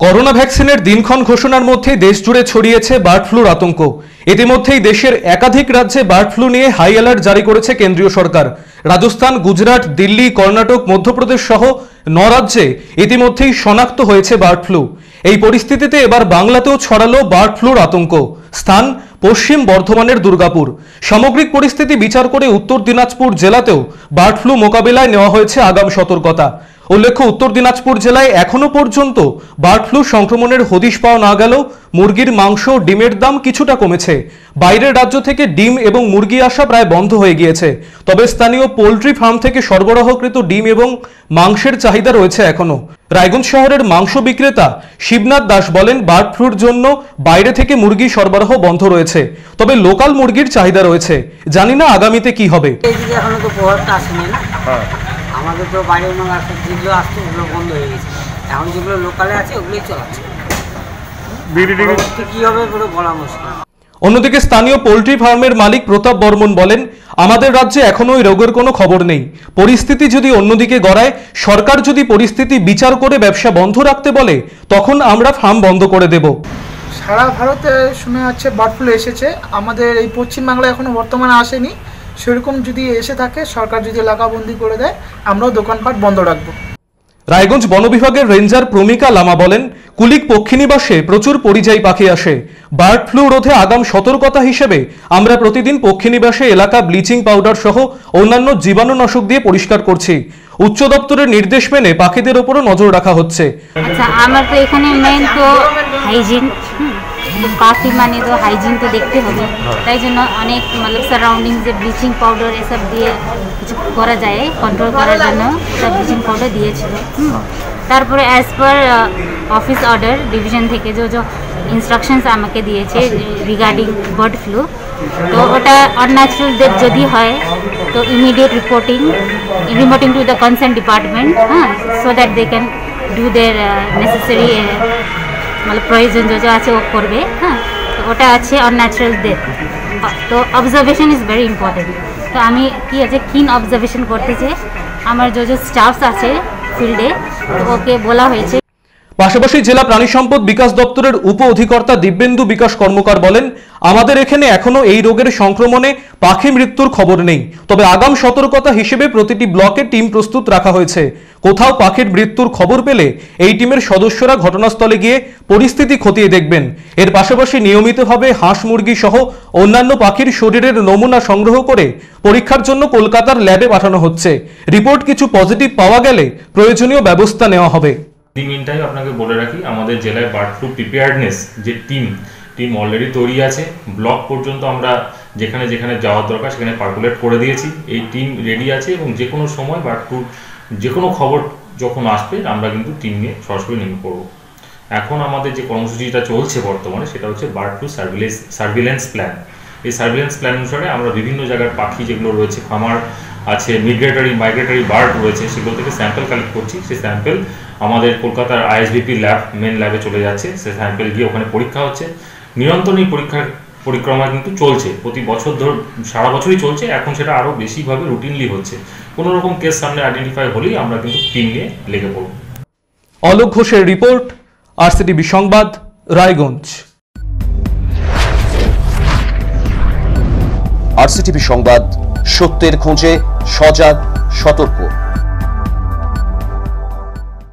Corona ভ্যাকসিনের দিনক্ষণ ঘোষণার মধ্যেই দেশ জুড়ে ছড়িয়েছে বার্ড ফ্লুর আতঙ্ক। ইতিমধ্যেই দেশের একাধিক রাজ্যে বার্ড ফ্লু নিয়ে হাই অ্যালার্ট জারি করেছে কেন্দ্রীয় সরকার। রাজস্থান, গুজরাট, দিল্লি, কর্ণাটক, মধ্যপ্রদেশ সহ 9 রাজ্যে ইতিমধ্যেই শনাক্ত হয়েছে বার্ড ফ্লু। এই পরিস্থিতিতে এবার বাংলাতেও ছড়ালো বার্ড ফ্লুর আতঙ্ক। স্থান পশ্চিম বর্ধমানের দুর্গাপুর। সামগ্রিক পরিস্থিতি বিচার করে উত্তর দিনাজপুর জেলাতেও বার্ড ফ্লু মোকাবিলায় নেওয়া হয়েছে আগাম সতর্কতা। উল্লেখ্য, উত্তর দিনাজপুর জেলায় এখনো পর্যন্ত বার্ড ফ্লু সংক্রমণের হদিশ পাওয়া না গেলেও মুরগির মাংস, ডিমের দাম কিছুটা কমেছে। বাইরের রাজ্য থেকে ডিম এবং মুরগি আসা প্রায় বন্ধ হয়ে গিয়েছে। তবে স্থানীয় পোল্ট্রি ফার্ম থেকে সরবরাহকৃত ডিম এবং মাংসের চাহিদা রয়েছে এখনো। রায়গঞ্জ শহরের মাংস বিক্রেতা শিবনাথ দাস বলেন, বার্ড ফ্লুর জন্য বাইরে থেকে মুরগি সরবরাহ বন্ধ রয়েছে, তবে লোকাল মুরগির চাহিদা রয়েছে। জানি না আগামীতে কি হবে। এখনো তো প্রভাবটা আসেনি না, আমাদের তো বাইরের মাল আসে, যেগুলো আসছে ওগুলো বন্ধ হয়ে গেছে। এখন যেগুলো লোকালে আছে ওগুলোই চলাচ্ছে। কি হবে পুরো বলা মুশকিল। অন্যদিকে স্থানীয় পোল্ট্রি ফার্মের মালিক প্রতাপ বর্মন বলেন, আমাদের রাজ্যে এখনো ওই রোগের কোনো খবর নেই। পরিস্থিতি যদি অন্যদিকে গড়ায়, সরকার যদি পরিস্থিতি বিচার করে ব্যবসা বন্ধ রাখতে বলে, তখন আমরা ফার্ম বন্ধ করে দেব। সারা ভারতে শোনা যাচ্ছে বার্ড ফ্লু এসেছে, আমাদের এই পশ্চিমবাংলায় এখনো বর্তমানে আসেনি। সেরকম যদি এসে থাকে, সরকার যদি এলাকাবন্দি করে দেয়, আমরাও দোকানপাট বন্ধ রাখবো। রায়গঞ্জ বন বিভাগের রেঞ্জার প্রমিকা লামা বলেন, কুলিক পক্ষীনিবাসে প্রচুর পরিযায়ী পাখি আসে। বার্ড ফ্লু রোধে আগাম সতর্কতা হিসেবে আমরা প্রতিদিন পক্ষীনিবাসে এলাকা ব্লিচিং পাউডার সহ অন্যান্য জীবাণুনাশক দিয়ে পরিষ্কার করছি। উচ্চ দপ্তরের নির্দেশ মেনে পাখিদের ওপরও নজর রাখা হচ্ছে। আচ্ছা, আমার তো এখানে মেইন তো হাইজিন, পাখি মানে তো হাইজিন তো দেখতে হবে, তাই জন্য অনেক मतलब সারাউন্ডিং যে ব্লিচিং পাউডার এসব দিয়ে কিছু করা যায় কন্ট্রোল করার জন্য সব ব্লিচিং পাউডার দিয়েছিল। তারপরে as per office order division থেকে যে ইনস্ট্রাকশনস আমাকে দিয়েছে রিগার্ডিং বার্ড ফ্লু, তো ওটা অনন্যাচারাল ডেথ যদি হয় তো immediate reporting to the concern department, so that they can do their necessary मतलब প্রয়োজন যে আছে ও করবে। তো ওটা আছে অনন্যাচারাল ডেথ, তো অবজারভেশন ইজ ভেরি ইম্পর্টেন্ট। তো আমি কি আছে কিন অবজারভেশন করতেছে, আমার যে স্টাফস আছে ফিল্ডে ওকে বলা হয়েছে। পাশাপাশি জেলা প্রাণী সম্পদ বিকাশ দপ্তরের উপ অধিকর্তা দিব্যেন্দু বিকাশ কর্মকার বলেন, আমাদের এখানে এখনো এই রোগের সংক্রমণে পাখি মৃত্যুর খবর নেই, তবে আগাম সতর্কতা হিসেবে প্রতিটি ব্লকে টিম প্রস্তুত রাখা হয়েছে। কোথাও পাখির মৃত্যুর খবর পেলে এই টিমের সদস্যরা ঘটনাস্থলে গিয়ে পরিস্থিতি খতিয়ে দেখবেন। এর পাশাপাশি নিয়মিতভাবে হাঁস, মুরগি সহ অন্যান্য পাখির শরীরের নমুনা সংগ্রহ করে পরীক্ষার জন্য কলকাতার ল্যাবে পাঠানো হচ্ছে। রিপোর্ট কিছু পজিটিভ পাওয়া গেলে প্রয়োজনীয় ব্যবস্থা নেওয়া হবে। মিনটাইম আপনাকে বলে রাখি, আমাদের জেলায় বার্ড ফ্লু প্রিপেয়ার্ডনেস যে টিম অলরেডি তৈরি আছে। ব্লক পর্যন্ত আমরা যেখানে যেখানে যাওয়ার দরকার সেখানে পার্কুলেট করে দিয়েছি। এই টিম রেডি আছে এবং যে কোনো সময় বার্ড ফ্লুর যে কোনো খবর যখন আসবে আমরা কিন্তু টিম নিয়ে সরাসরি নেমে পড়ব। এখন আমাদের যে কর্মসূচিটা চলছে বর্তমানে সেটা হচ্ছে বার্ড ফ্লু সার্ভিলেন্স প্ল্যান। এই সার্ভিলেন্স প্ল্যান অনুসারে আমরা বিভিন্ন জায়গার পাখি যেগুলো রয়েছে, খামার আছে, মাইগ্রেটরি বার্ড রয়েছে, সেগুলো থেকে স্যাম্পল কালেক্ট করছি। সেই স্যাম্পল আমাদের কলকাতার আইএসবিপি ল্যাব, মেন ল্যাবে চলে যাচ্ছে। সেই স্যাম্পল গিয়ে ওখানে পরীক্ষা হচ্ছে। নিরন্তর এই পরীক্ষার পরিক্রমা কিন্তু চলছে, প্রতি বছর ধরে সারা বছরই চলছে। এখন সেটা আরও বেশিভাবে রুটিনলি হচ্ছে। কোনো রকম কেস সামনে আইডেন্টিফাই হলেই আমরা কিন্তু টিম নিয়ে লেগে পড়ব। অলোক ঘোষের রিপোর্ট, আরসিটিভি সংবাদ, রায়গঞ্জ। আরসিটিভি সংবাদ, সত্যের খোঁজে সজাগ, সতর্ক।